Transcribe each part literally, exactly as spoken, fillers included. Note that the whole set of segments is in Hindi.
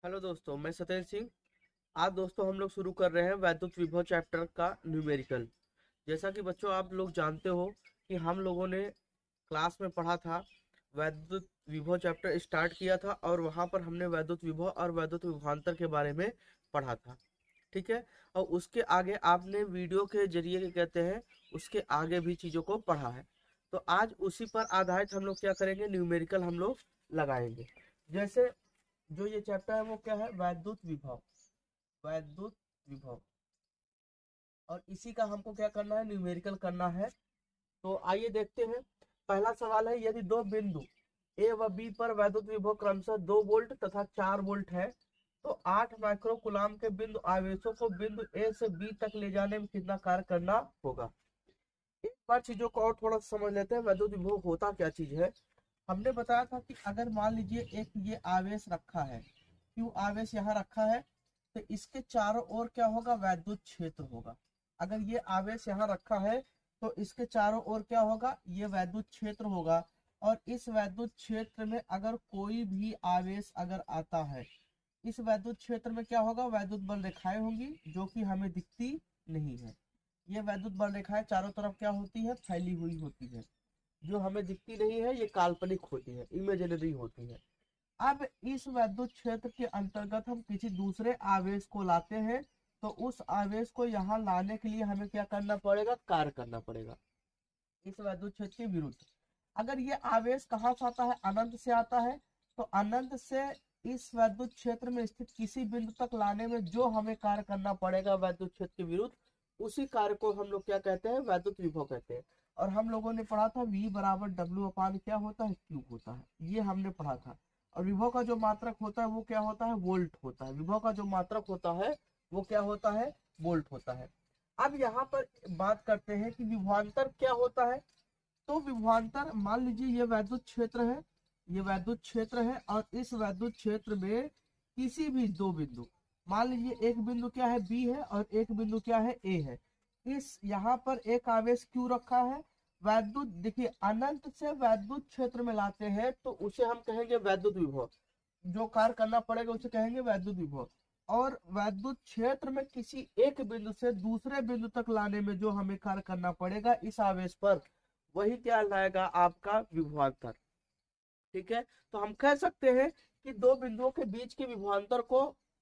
हेलो दोस्तों, मैं सतेज सिंह। आज दोस्तों हम लोग शुरू कर रहे हैं वैद्युत विभव चैप्टर का न्यूमेरिकल। जैसा कि बच्चों आप लोग जानते हो कि हम लोगों ने क्लास में पढ़ा था, वैद्युत विभव चैप्टर स्टार्ट किया था और वहां पर हमने वैद्युत विभव और वैद्युत विभवांतर के बारे में पढ़ा था। ठीक है। और उसके आगे आपने वीडियो के जरिए के कहते हैं उसके आगे भी चीजों को पढ़ा है। तो आज उसी पर आधारित हम लोग क्या करेंगे, न्यूमेरिकल हम लोग लगाएंगे। जैसे जो ये चैप्टर है वो क्या है, वैद्युत विभव। वैद्युत विभव और इसी का हमको क्या करना है, न्यूमेरिकल करना है। तो आइए देखते हैं। पहला सवाल है, यदि दो बिंदु ए व बी पर वैद्युत विभव क्रमशः दो वोल्ट तथा चार वोल्ट है तो आठ माइक्रो कूलाम के बिंदु आवेशों को बिंदु ए से बी तक ले जाने में कितना कार्य करना होगा। एक बार चीजों को और थोड़ा सा समझ लेते हैं, वैद्युत विभव होता क्या चीज है। हमने बताया था कि अगर मान लीजिए एक ये आवेश रखा है, क्यू आवेश यहाँ रखा है, तो इसके चारों ओर क्या होगा, वैद्युत क्षेत्र होगा। अगर ये आवेश यहाँ रखा है तो इसके चारों ओर क्या होगा, ये वैद्युत क्षेत्र होगा। और इस वैद्युत क्षेत्र में अगर कोई भी आवेश अगर आता है, इस वैद्युत क्षेत्र में क्या होगा, वैद्युत बल रेखाएं होंगी जो कि हमें दिखती नहीं है। ये वैद्युत बल रेखाएं चारों तरफ क्या होती है, फैली हुई होती है। जो हमें दिखती नहीं है ये काल्पनिक होती है, इमेजिनरी होती है। अब इस वैद्युत क्षेत्र के अंतर्गत हम किसी दूसरे आवेश को लाते हैं, तो उस आवेश को यहाँ लाने के लिए हमें क्या करना पड़ेगा, कार्य करना पड़ेगा इस वैद्युत क्षेत्र के विरुद्ध। अगर ये आवेश कहाँ से आता है, अनंत से आता है, तो अनंत से इस वैद्युत क्षेत्र में स्थित किसी बिंदु तक लाने में जो हमें कार्य करना पड़ेगा वैद्युत क्षेत्र के विरुद्ध, उसी कार्य को हम लोग क्या कहते हैं, वैद्युत विभव कहते हैं। और हम लोगों ने पढ़ा था V बराबर डब्ल्यू अपान क्या होता है, क्यू होता है, ये हमने पढ़ा था। और विभव का जो मात्रक होता है वो क्या होता है, वोल्ट होता है। विभव का जो मात्रक होता है वो क्या होता है, वोल्ट होता है। अब यहाँ पर बात करते हैं कि विभवांतर क्या होता है। तो विभवांतर, मान लीजिए ये वैद्युत क्षेत्र है, ये वैद्युत क्षेत्र है और इस वैद्युत क्षेत्र में किसी भी दो बिंदु, मान लीजिए एक बिंदु क्या है, बी है और एक बिंदु क्या है, ए है। इस यहाँ पर एक आवेश क्यू रखा है। वैद्युत देखिए, अनंत से वैद्युत क्षेत्र में लाते हैं तो उसे हम कहेंगे वैद्युत विभव। जो कार्य करना पड़ेगा उसे कहेंगे वैद्युत विभव। और वैद्युत क्षेत्र में किसी एक बिंदु से दूसरे बिंदु तक लाने में जो हमें कार्य करना पड़ेगा इस आवेश पर, वही क्या लाएगा, आपका विभवांतर। ठीक है। तो हम कह सकते हैं कि दो बिंदुओं के बीच के विभवांतर को,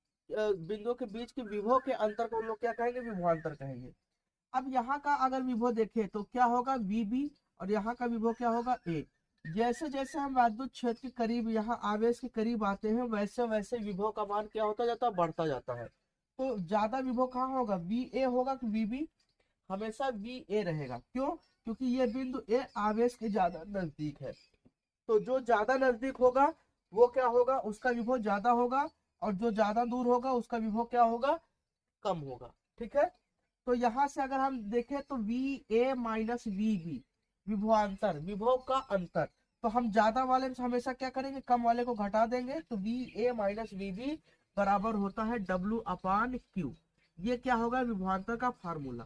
बिंदुओं के बीच के विभव के अंतर को हम लोग क्या कहेंगे, विभवांतर कहेंगे। अब यहाँ का अगर विभव देखें तो क्या होगा, वीबी, और यहाँ का विभव क्या होगा, ए। जैसे जैसे हम वैद्युत क्षेत्र के करीब, यहाँ आवेश के करीब आते हैं, वैसे वैसे विभव का मान क्या होता जाता है, बढ़ता जाता है। तो ज्यादा विभव कहाँ होगा, वी ए होगा कि वीबी, हमेशा वी ए रहेगा। क्यों, क्योंकि ये बिंदु ए आवेश के ज्यादा नजदीक है। तो जो ज्यादा नजदीक होगा वो क्या होगा, उसका विभव ज्यादा होगा। और जो ज्यादा दूर होगा उसका विभव क्या होगा, कम होगा। ठीक है। तो यहां से अगर हम देखें तो V A minus V B, विभवांतर, विभव का अंतर। तो हम ज्यादा वाले से हमेशा क्या करेंगे, कम वाले को घटा देंगे। तो V A minus V B बराबर होता है डब्ल्यू अपान क्यू। ये क्या होगा, विभवांतर का फार्मूला।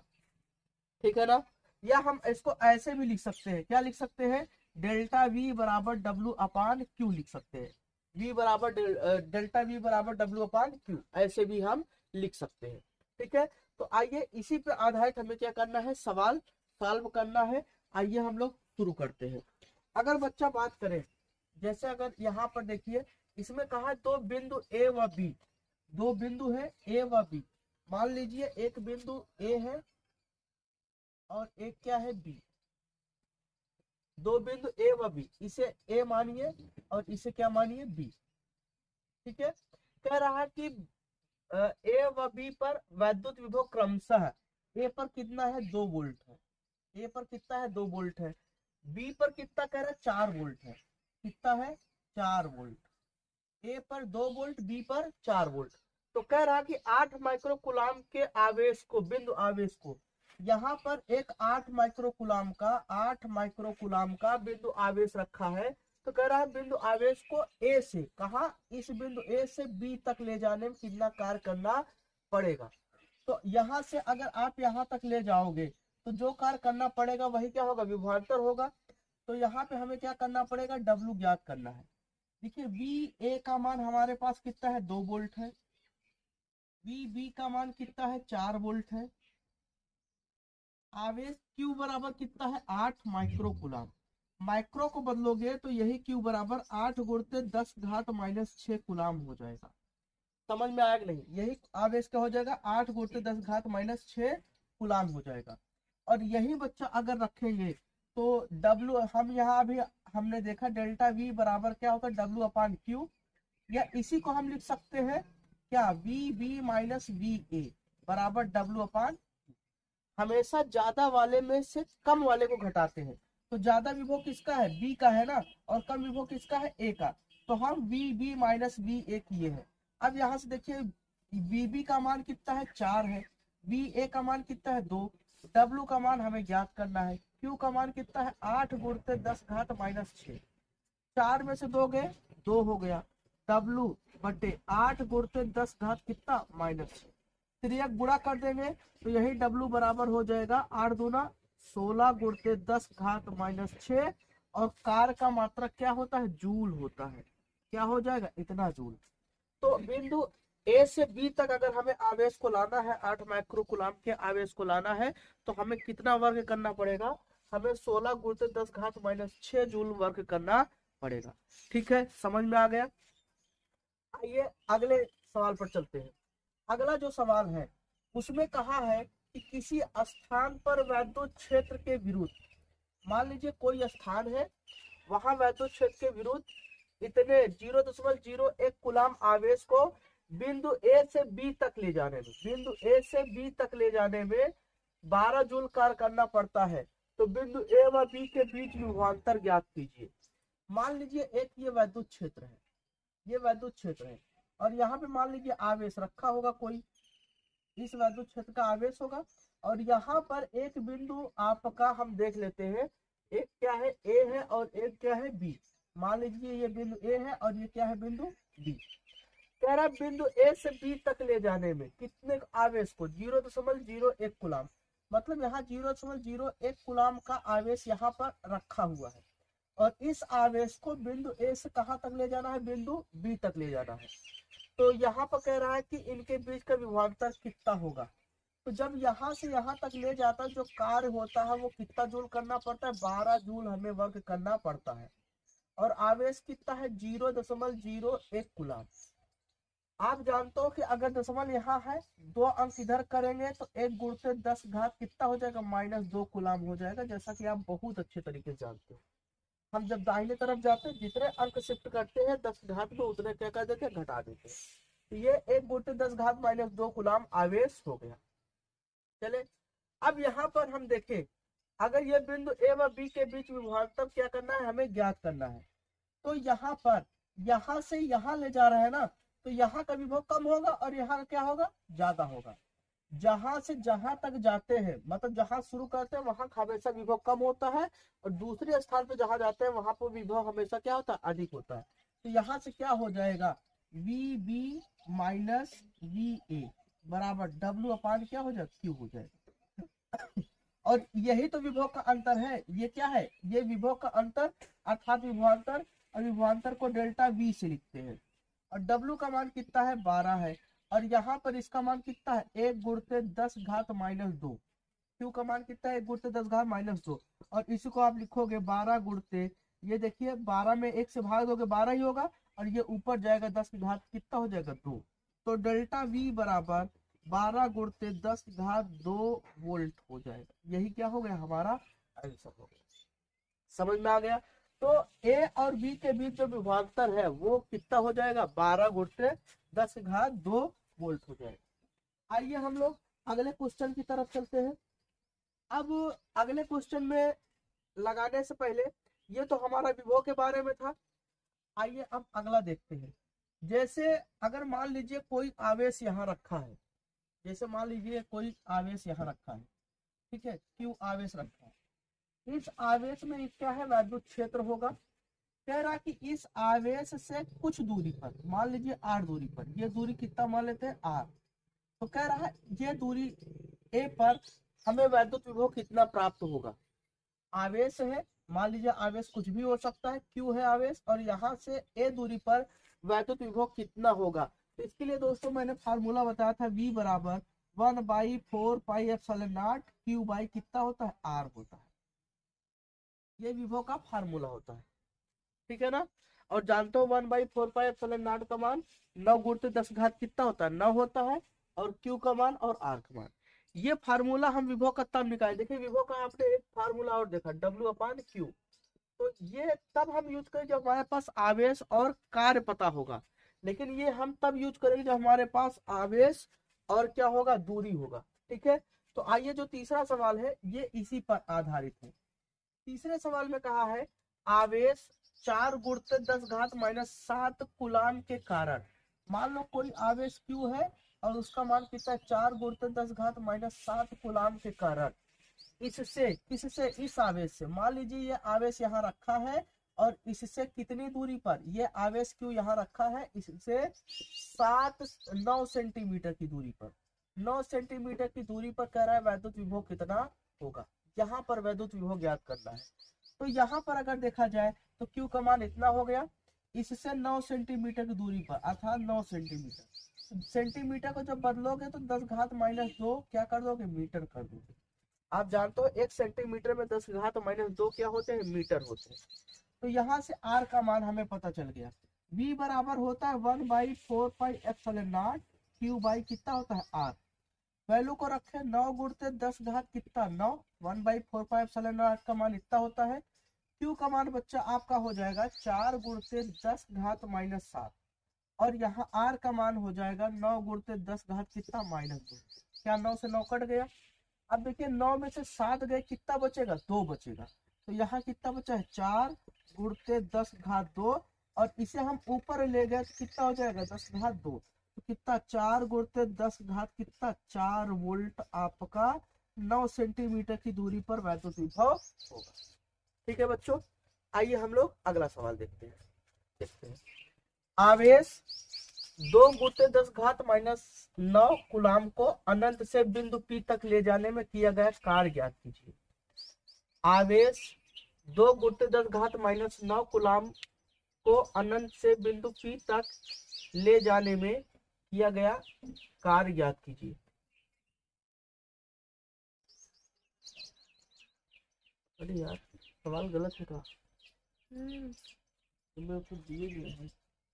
ठीक है ना। या हम इसको ऐसे भी लिख सकते हैं, क्या लिख सकते हैं, डेल्टा वी बराबर डब्ल्यू अपान क्यू लिख सकते हैं। वी बराबर डेल्टा वी बराबर डब्ल्यू अपान क्यू, ऐसे भी हम लिख सकते हैं। ठीक है। तो आइए इसी पर आधारित हमें क्या करना है, सवाल सॉल्व करना है। आइए हम लोग शुरू करते हैं। अगर बच्चा बात करें, जैसे अगर यहाँ पर देखिए, इसमें कहा है दो बिंदु ए व बी, दो बिंदु है ए व बी। मान लीजिए एक बिंदु ए है और एक क्या है, बी। दो बिंदु ए व बी, इसे ए मानिए और इसे क्या मानिए, बी। ठीक है। कह रहा है कि ए व बी पर वैद्युत विभव क्रमशः, ए पर कितना है, दो वोल्ट है। ए पर कितना है, दो वोल्ट है। बी पर कितना कह रहा है, चार वोल्ट है। कितना है, चार वोल्ट। ए पर दो वोल्ट, बी पर चार वोल्ट। तो कह रहा है कि आठ माइक्रो कूलाम के आवेश को, बिंदु आवेश को, यहाँ पर एक आठ माइक्रो कूलाम का, आठ माइक्रो कूलाम का बिंदु आवेश रखा है। तो कह रहा है बिंदु आवेश को ए से, कहा, इस बिंदु ए से बी तक ले जाने में कितना कार्य करना पड़ेगा। तो यहाँ से अगर आप यहाँ तक ले जाओगे तो जो कार्य करना पड़ेगा वही क्या होगा, विभवांतर होगा। तो यहाँ पे हमें क्या करना पड़ेगा, डब्ल्यू ज्ञात करना है। देखिए वी ए का मान हमारे पास कितना है, दो वोल्ट है। वी बी का मान कितना है, चार वोल्ट है। आवेश क्यू बराबर कितना है, आठ माइक्रो कूलम। माइक्रो को बदलोगे तो यही क्यू बराबर आठ गुणते दस घात माइनस छह कूलम हो जाएगा। समझ में आया कि नहीं? यही आवेश क्या हो जाएगा, आठ गुणते दस घात माइनस छह कूलम हो जाएगा। और यही बच्चा अगर रखेंगे तो डब्ल्यू, हम यहाँ अभी हमने देखा डेल्टा वी बराबर क्या होता है, डब्ल्यू अपान क्यू। या इसी को हम लिख सकते हैं क्या, V B minus V A बराबर डब्ल्यू अपान। हमेशा ज्यादा वाले में से कम वाले को घटाते हैं। तो ज्यादा विभव किसका है, बी का है ना, और कम विभव किसका है, ए का। तो हम V B minus V A किए हैं। अब यहाँ से देखिए वी बी का मान कितना है, चार है। वी ए का मान कितना है, दो। डब्ल्यू का मान हमें ज्ञात करना है। क्यू का मान कितना है, आठ गुणते दस घात माइनस छह। चार में से दो गए, दो हो गया। डब्ल्यू बटे आठ गुणते दस घात कितना, माइनस छह। त्रियक गुणा कर देंगे तो यही डब्ल्यू बराबर हो जाएगा आठ दूना सोलह गुणते दस घात माइनस छह। और कार का मात्रक क्या होता है, जूल होता है। क्या हो जाएगा, इतना जूल। तो बिंदु ए से बी तक अगर हमें आवेश को लाना है, आठ माइक्रो कूलम के आवेश को लाना है, तो हमें कितना वर्ग करना पड़ेगा, हमें सोलह गुणते दस घात माइनस छह जूल वर्ग करना पड़ेगा। ठीक है, समझ में आ गया। आइए अगले सवाल पर चलते हैं। अगला जो सवाल है उसमें कहा है कि किसी स्थान पर वैद्युत क्षेत्र के विरुद्ध, मान लीजिए कोई स्थान है, वहां वैद्युत क्षेत्र के विरुद्ध इतने जीरो दशमलव जीरो एक कूलम आवेश को बिंदु ए से बी तक ले जाने में, बिंदु ए से बी तक ले जाने में बारह जूल कार्य करना पड़ता है। तो बिंदु ए व बी के बीच विभवांतर ज्ञात कीजिए। मान लीजिए एक ये वैद्युत क्षेत्र है, ये वैद्युत क्षेत्र है, और यहाँ पे मान लीजिए आवेश रखा होगा कोई, इस वैद्युत क्षेत्र का आवेश होगा। और यहाँ पर एक बिंदु आपका हम देख लेते हैं, एक क्या है, ए है, और एक क्या है, बी। मान लीजिए ये बिंदु ए है और ये क्या है, बिंदु बी। कह रहा बिंदु ए से बी तक ले जाने में कितने आवेश को, जीरो दशमलव जीरो एक कूलम। मतलब यहाँ जीरो दशमलव जीरो एक कूलम का आवेश यहाँ पर रखा हुआ है, और इस आवेश को बिंदु ए से कहां तक ले जाना है, बिंदु बी तक ले जाना है। तो यहाँ पर कह रहा है कि इनके बीच का विभवांतर कितना होगा। तो जब यहाँ से यहाँ तक ले जाता है, जो कार्य होता है वो कितना जूल करना पड़ता है, बारह जूल हमें वर्ग करना पड़ता है। और आवेश कितना है, जीरो दशमलव जीरो एक कूलम। आप जानते हो कि अगर दशमलव यहाँ है, दो अंक इधर करेंगे तो एक गुणते दस घात कितना हो जाएगा, माइनस दो कूलम हो जाएगा, जैसा कि आप बहुत अच्छे तरीके से जानते हो। हम जब दाहिने तरफ जाते हैं, जितने अंक शिफ्ट करते हैं दस घात में, उतने क्या कर देते हैं, घटा देते हैं। तो ये एक गुणते दस घात माइनस दो कूलम आवेश हो गया। चले अब यहाँ पर हम देखें, अगर ये बिंदु ए व बी के बीच विभवांतर क्या करना है, हमें ज्ञात करना है। तो यहाँ पर यहाँ से यहाँ ले जा रहा है ना, तो यहाँ का विभव कम होगा और यहाँ का क्या होगा, ज्यादा होगा। जहां से जहां तक जाते हैं, मतलब जहां शुरू करते हैं वहां हमेशा विभव कम होता है, और दूसरे स्थान पे जहां जाते हैं वहां पर विभव हमेशा क्या होता है, अधिक होता है। तो यहाँ से क्या हो जाएगा, V B minus V A बराबर डब्ल्यू अपान क्या हो जाएगा, क्यू हो जाएगा। और यही तो विभव का अंतर है, ये क्या है, ये विभव का अंतर अर्थात विभवांतर। और विभवांतर को डेल्टा वी से लिखते हैं। और डब्ल्यू का मान कितना है, बारह है। और यहाँ पर इसका मान कितना है, एक गुणते दस घात माइनस दो। क्यू का मान कितना है, एक गुणते दस घात माइनस दो। और इसी को आप लिखोगे बारह गुणते, ये देखिए बारह में एक से भाग दोगे बारह ही होगा, और ये ऊपर जाएगा दस की घात कितना हो जाएगा, दो। तो डेल्टा वी बराबर बारह गुणते दस घात दो वोल्ट हो जाएगा। यही क्या हो गया, हमारा आंसर हो गया। समझ में आ गया। तो ए और बी के बीच जो विभवांतर है वो कितना हो जाएगा, बारह गुणते दस घात दो वोल्ट हो जाएगा। आइए हम लोग अगले क्वेश्चन की तरफ चलते हैं। अब अगले क्वेश्चन में लगाने से पहले ये तो हमारा विभव के बारे में था। आइए अब अगला देखते हैं। जैसे अगर मान लीजिए कोई आवेश यहाँ रखा है, जैसे मान लीजिए कोई आवेश यहाँ रखा है, ठीक है, क्यू आवेश रखा है। इस आवेश में क्या है, वैद्युत क्षेत्र होगा। कह रहा कि इस आवेश से कुछ दूरी पर, मान लीजिए आर दूरी पर, ये दूरी कितना मान लेते हैं, आर। तो कह रहा है ये दूरी ए पर हमें वैद्युत विभव कितना प्राप्त होगा। आवेश है मान लीजिए आवेश कुछ भी हो सकता है, क्यू है आवेश, और यहाँ से ए दूरी पर वैद्युत विभव कितना होगा। तो इसके लिए दोस्तों मैंने फार्मूला बताया था, V बराबर one by four pi epsilon naught Q by कितना होता है, आर होता है। ये विभव का फार्मूला होता है, ठीक है ना। और जानते हो one by four pi epsilon naught का मान नौ गुणित दस घात कितना होता है, नौ होता है, और क्यू का मान और आर का मान। ये फार्मूला हम विभव का तब निकाले, देखिए विभव का आपने एक फार्मूला और देखा, डब्ल्यू अपान क्यू। तो ये तब हम यूज करें जब हमारे पास आवेश और कार्य पता होगा, लेकिन ये हम तब यूज करेंगे जब हमारे पास आवेश और क्या होगा, दूरी होगा, ठीक है। तो आइए जो तीसरा सवाल है ये इसी पर आधारित है। तीसरे सवाल में कहा है आवेश चार गुणित दस घात माइनस सात कूलाम के कारण, मान लो कोई आवेश क्यू है और उसका मान कितना है, चार गुणित दस घात माइनस सात कूलाम के कारण इससे किससे, इस आवेश से, मान लीजिए ये आवेश यहाँ रखा है और इससे कितनी दूरी पर, ये आवेश क्यू यहाँ रखा है, इससे सात नौ सेंटीमीटर की दूरी पर, नौ सेंटीमीटर की दूरी पर कह रहा है वैद्युत विभव कितना होगा। यहाँ पर वैद्युत विभव ज्ञात करना है। तो यहाँ पर अगर देखा जाए तो क्यू का मान इतना हो गया, इससे नौ सेंटीमीटर की दूरी पर अर्थात नौ सेंटीमीटर, सेंटीमीटर को जब बदलोगे तो दस घात माइनस दो क्या कर दोगे, मीटर कर दोगे। आप जानते हो एक सेंटीमीटर में दस घात माइनस दो क्या होते हैं, मीटर होते हैं। तो यहाँ से आर का मान हमें पता चल गया, v बराबर होता है one by four pi epsilon naught Q by कितना होता है आर। वैल्यू को रखे नौ गुणित दस घात कितना, नौ, one by four pi epsilon naught का मान इतना होता है। क्यू का मान बच्चा आपका हो जाएगा चार गुणित दस घात माइनस सात, और यहाँ आर का मान हो जाएगा नौ गुणित दस घात कितना, माइनस दो। क्या नौ से नौ कट गया। अब देखिए नौ में से सात गए, कितना बचेगा, दो बचेगा। तो यहाँ कितना बचा है, चार गुणित दस घात दो, और इसे हम ऊपर ले गए तो कितना हो जाएगा, दस घात दो। तो कितना, चार गुणित दस घात कितना, चार वोल्ट आपका नौ सेंटीमीटर की दूरी पर वैद्युत विभव होगा। ठीक है बच्चों, आइए हम लोग अगला सवाल देखते हैं। देखते हैं आवेश दो गुणित दस घात माइनस नौ कूलाम को अनंत से बिंदु पी तक ले जाने में किया गया कार्य ज्ञात कीजिए। आवेश दो गुणित दस घात माइनस नौ कूलाम को अनंत से बिंदु पी तक ले जाने में किया गया कार्य ज्ञात कीजिए। अरे यार सवाल गलत है, तुम्हें तो दिए गए हैं।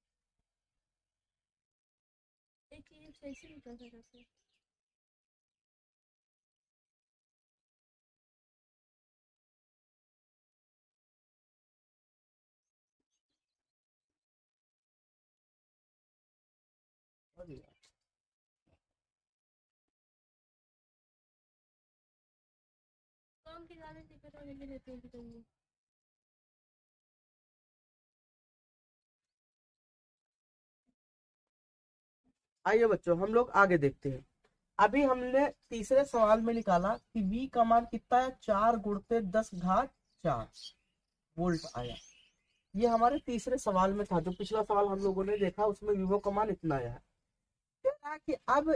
आइए बच्चों हम लोग आगे देखते हैं। अभी हमने तीसरे सवाल में निकाला कि V का मान कितना है, चार गुणित दस घात चार वोल्ट आया। ये हमारे तीसरे सवाल में था, जो पिछला सवाल हम लोगों ने देखा उसमें विभव का मान इतना आया है। कि अब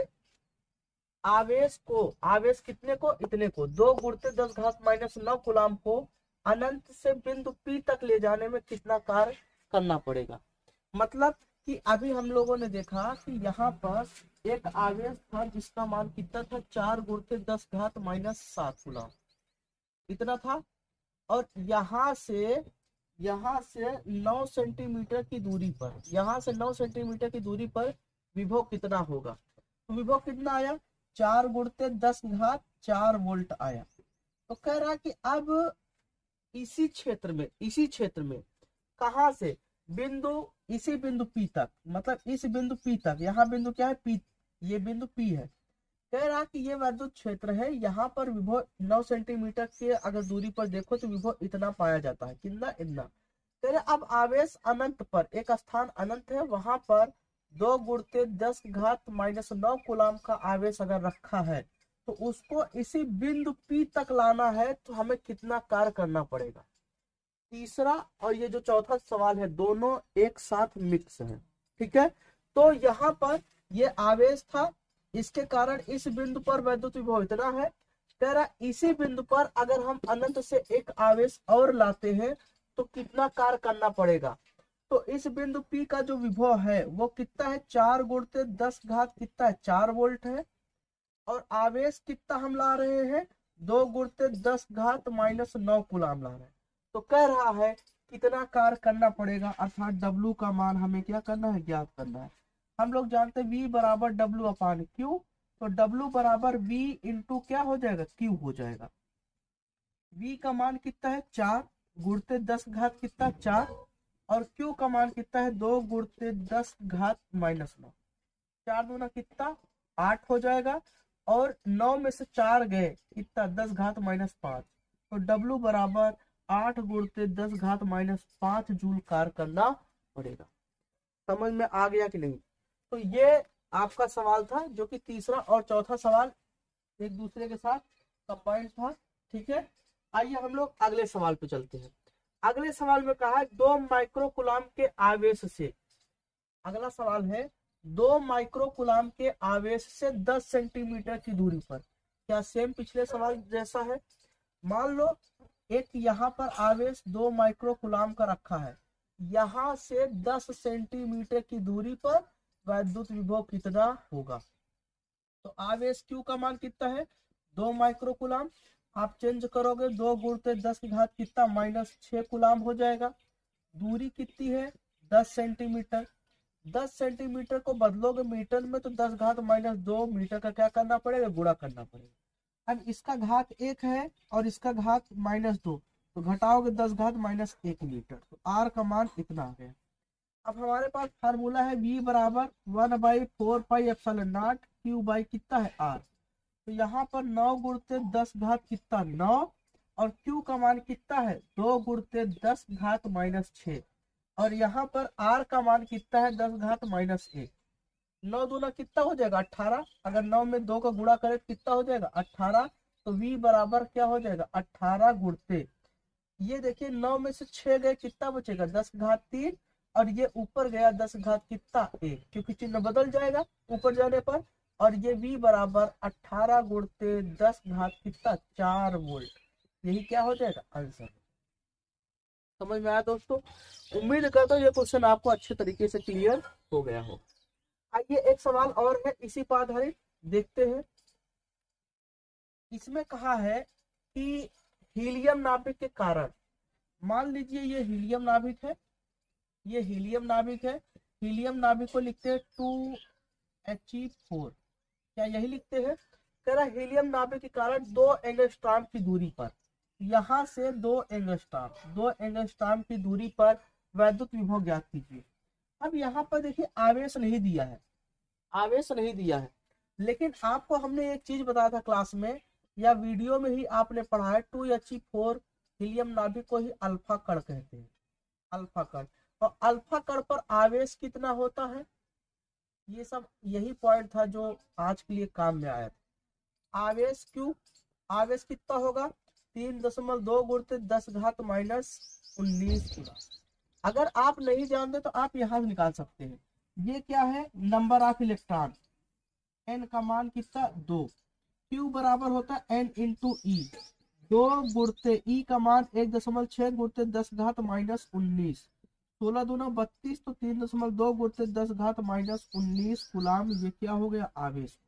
आवेश को, आवेश कितने को, इतने को, दो गुणित दस घात माइनस नौ कूलाम को अनंत से बिंदु P तक ले जाने में कितना कार्य करना पड़ेगा। मतलब कि अभी हम लोगों ने देखा कि यहाँ पर एक आवेश था जिसका मान कितना था, चार गुणित दस घात माइनस सात कूलाम इतना था, और यहाँ से यहाँ से नौ सेंटीमीटर की दूरी पर, यहाँ से नौ सेंटीमीटर की दूरी पर विभव कितना होगा। तो विभव कितना आया, चार गुणित दस घात चार वोल्ट आया। तो कह रहा कि अब इसी क्षेत्र में, इसी क्षेत्र में कहां से, बिंदु, इसी बिंदु P तक, मतलब इस बिंदु P तक, यहाँ बिंदु क्या है, P, ये बिंदु P है। कह रहा कि ये वैद्युत क्षेत्र है, यहाँ पर विभव नौ सेंटीमीटर के अगर दूरी पर देखो तो विभव इतना पाया जाता है, कितना, इतना। कह रहे अब आवेश अनंत पर, एक स्थान अनंत है, वहां पर दो गुणित दस घात माइनस नौ कूलाम का आवेश अगर रखा है तो उसको इसी बिंदु P तक लाना है, तो हमें कितना कार्य करना पड़ेगा। तीसरा और ये जो चौथा सवाल है दोनों एक साथ मिक्स है, ठीक है। तो यहाँ पर ये आवेश था, इसके कारण इस बिंदु पर वैद्युत विभव इतना है, कह रहा इसी बिंदु पर अगर हम अनंत से एक आवेश और लाते हैं तो कितना कार्य करना पड़ेगा। तो इस बिंदु P का जो विभव है वो कितना है, चार गुणते दस घात कितना है, चार वोल्ट है। और आवेश कितना हम ला रहे हैं, दो गुणते दस घात माइनस नौ कूलाम ला रहे हैं। तो कह रहा है कितना कार्य करना पड़ेगा, अर्थात डब्लू का मान हमें क्या करना है, ज्ञात करना है। हम लोग जानते हैं V बराबर डब्लू अपान क्यू, तो डब्लू बराबर V इंटू क्या हो जाएगा, क्यू हो जाएगा। V का मान कितना है, चार गुणते दस घात कितना, चार, और Q का मान कितना है, दो गुणते दस घात माइनस नौ, चार दूना कितना, आठ हो जाएगा। और नौ में से चार गए कितना, दस घात माइनस पांच, तो डब्लू बराबर आठ गुणते दस घात माइनस पांच जूल कार्य करना पड़ेगा। समझ में आ गया कि नहीं। तो ये आपका सवाल था, जो कि तीसरा और चौथा सवाल एक दूसरे के साथ कंबाइंड था। ठीक है, आइए हम लोग अगले सवाल पे चलते हैं। अगले सवाल में कहा है दो माइक्रो कूलाम के आवेश से, अगला सवाल है दो माइक्रो कूलाम के आवेश से दस सेंटीमीटर की दूरी पर, क्या सेम पिछले सवाल जैसा है। मान लो एक यहाँ पर आवेश दो माइक्रो कूलाम का रखा है, यहाँ से दस सेंटीमीटर की दूरी पर वैद्युत विभव कितना होगा। तो आवेश Q का मान कितना है, दो माइक्रो कूलाम, आप चेंज करोगे दो गुणते दस की घात कितना, माइनस छह कूलाम हो जाएगा। दूरी कितनी है, दस सेंटीमीटर, दस सेंटीमीटर को बदलोगे मीटर में तो दस घात माइनस दो मीटर का क्या करना पड़ेगा, गुणा करना पड़ेगा। अब इसका घात एक है और इसका घात माइनस दो, तो घटाओगे दस घात माइनस एक मीटर, तो आर का मान इतना आ गया। अब हमारे पास फार्मूला है V बराबर one by four pi epsilon naught Q by कितना है आर। तो यहाँ पर नौ गुणते दस घात कितना, नौ, और Q का मान कितना है, दो गुणते दस घात माइनस छः, और यहाँ पर R का मान कितना है, दस घात माइनस एक। नौ दूना कितना हो जाएगा, अट्ठारह, अगर नौ में दो का गुणा करें कितना हो जाएगा, अट्ठारह। तो V बराबर क्या हो जाएगा, अट्ठारह गुणते, ये देखिए नौ में से छह गए कितना बचेगा, दस घात तीन, और ये ऊपर गया दस घात कितना, एक, क्योंकि चिन्ह बदल जाएगा ऊपर जाने पर। और ये V बराबर अट्ठारह गुणते दस घात कितना, चार वोल्ट, यही क्या हो जाएगा आंसर। समझ में आया दोस्तों। उम्मीद करता हूँ ये क्वेश्चन आपको अच्छे तरीके से क्लियर हो गया हो। आइए एक सवाल और है इसी पर आधारित, देखते हैं। इसमें कहा है कि हीलियम नाभिक के कारण, मान लीजिए ये हीलियम नाभिक है, ये हीलियम नाभिक है, हीलियम नाभिक को लिखते हैं टू एच ई फोर, क्या यही लिखते हैं। कह रहा हीलियम नाभिक के कारण दो एंगस्ट्रॉम की दूरी पर, यहाँ से दो एंगस्ट्रॉम दो एंगस्ट्रॉम की दूरी पर वैद्युत विभव ज्ञात कीजिए। अब यहाँ पर देखिए आवेश नहीं दिया है, आवेश नहीं दिया है, लेकिन आपको हमने एक चीज बताया था क्लास में या वीडियो में ही आपने पढ़ा है, two H E four helium नाभिक को ही अल्फा कण कहते हैं, अल्फा कण। और अल्फा कण पर आवेश कितना होता है, ये सब यही पॉइंट था जो आज के लिए काम में आया था। आवेश क्यू, आवेश कितना होगा, तीन दशमलव दो गुणते दस घात माइनस उन्नीस कूलम। अगर आप नहीं जानते तो आप यहाँ से निकाल सकते हैं। ये क्या है, नंबर ऑफ इलेक्ट्रॉन, एन का मान कितना, दो, क्यू बराबर होता है एन इंटू ई, दो गुणते ई का मान एक दशमलव छह गुणते दस घात माइनस उन्नीस, सोलह दूना बत्तीस, तो तीन दशमलव दो गुणते दस घात माइनस उन्नीस कूलाम, ये क्या हो गया, आवेश।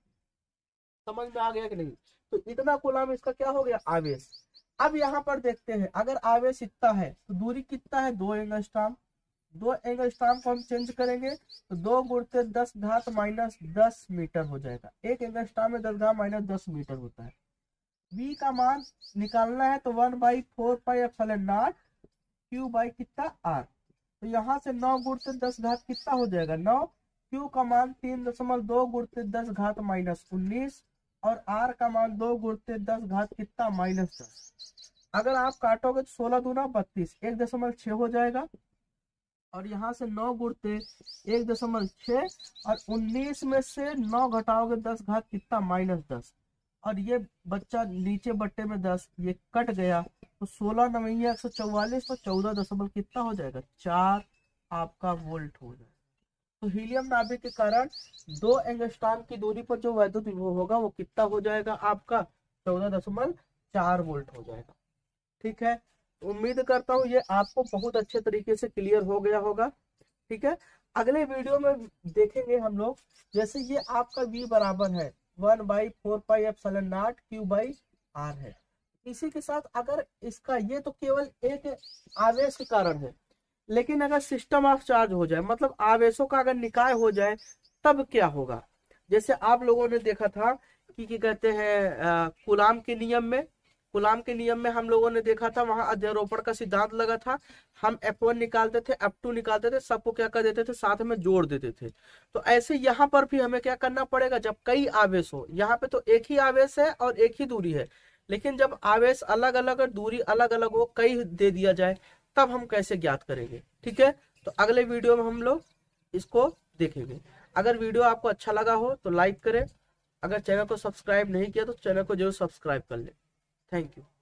समझ में आ गया कि नहीं। तो इतना कूलाम इसका क्या हो गया, आवेश। अब यहाँ पर देखते हैं, अगर आवेश इतना है तो दूरी कितना है, दो एंगस्ट्रॉम, दो एंगस्ट्रॉम को हम चेंज करेंगे तो दो गुणते दस घात माइनस दस मीटर हो जाएगा। एक एंगस्ट्रॉम में दस घात माइनस दस मीटर होता है। V का मान निकालना है तो one by four pi epsilon naught Q by कितना, आर। तो यहाँ से नौ गुणते दस घात कितना हो जाएगा, नौ, क्यू का मान तीन दशमलव दो गुणते दस घात माइनस उन्नीस, और आर का मान दो गुणते दस घात कितना, माइनस दस। अगर आप काटोगे तो सोलह दूना बत्तीस, एक दशमलव छह हो जाएगा, और यहाँ से नौ गुणते एक दशमलव छह, और उन्नीस में से नौ घटाओगे दस घात कितना, माइनस दस, और ये बच्चा नीचे बट्टे में दस, ये कट गया, तो सोलह नवैया एक सौ चौवालीस, तो चौदह दशमलव कितना हो जाएगा, चार आपका वोल्ट हो जाएगा। तो हीलियम नाभिक के कारण दो एंगस्ट्रॉम की दूरी पर जो वैद्युत विभव होगा वो कितना हो जाएगा आपका, चौदह दशमलव चार वोल्ट हो जाएगा। ठीक है, उम्मीद करता हूँ ये आपको बहुत अच्छे तरीके से क्लियर हो गया होगा। ठीक है, अगले वीडियो में देखेंगे हम लोग, जैसे ये आपका V बराबर है one by four pi epsilon naught Q by R है। इसी के साथ अगर इसका, ये तो केवल एक आवेश के कारण है, लेकिन अगर सिस्टम ऑफ चार्ज हो जाए, मतलब आवेशों का अगर निकाय हो जाए, तब क्या होगा। जैसे आप लोगों ने देखा था कि क्या कहते हैं कूलाम के नियम में, कूलाम के नियम में हम लोगों ने देखा था, वहां अध्यारोपण का सिद्धांत लगा था। हम एफ वन निकालते थे, एफ टू निकालते थे, सबको क्या कर देते थे, साथ में जोड़ देते थे। तो ऐसे यहाँ पर भी हमें क्या करना पड़ेगा, जब कई आवेश हो, यहाँ पे तो एक ही आवेश है और एक ही दूरी है, लेकिन जब आवेश अलग अलग और दूरी अलग अलग हो, कई दे दिया जाए, तब हम कैसे ज्ञात करेंगे। ठीक है, तो अगले वीडियो में हम लोग इसको देखेंगे। अगर वीडियो आपको अच्छा लगा हो तो लाइक करें, अगर चैनल को सब्सक्राइब नहीं किया तो चैनल को जरूर सब्सक्राइब कर लें। Thank you.